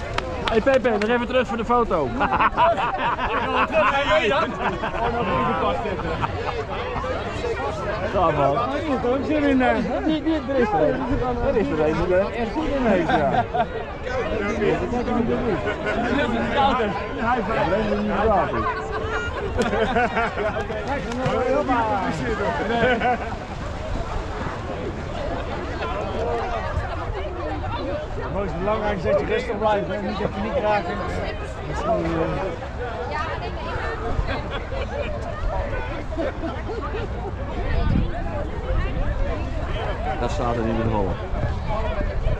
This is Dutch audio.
Hey Pepe, nog even terug voor de foto. Ik ga wel terug, ga jij dan? Oh, nog in de kast zitten. Ja man. Ook zin in daar. Er is er een. Er is er een die er echt zin in heeft, ja. Dat kan ik niet doen. Hij vraagt alleen maar niet praten. Kijk, dan nog heel veel. Het mooiste belangrijkste is dat je rustig blijft en niet in paniek raken. Dat is gewoon... Dat staat er in ieder geval.